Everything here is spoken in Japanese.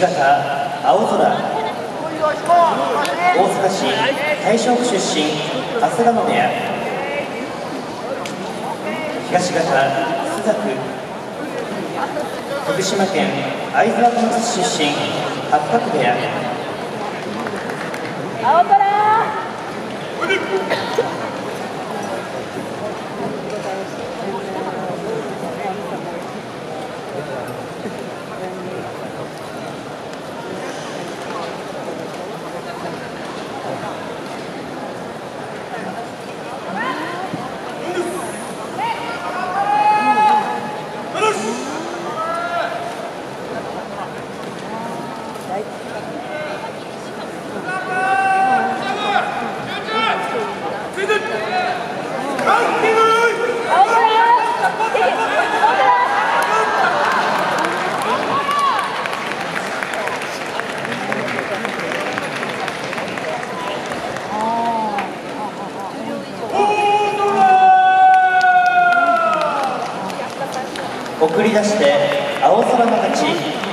方青空、大阪市大正区出身春日野部屋、東方朱雀、福島県会津若松市出身八角部屋、 青空送り出して青空の勝ち。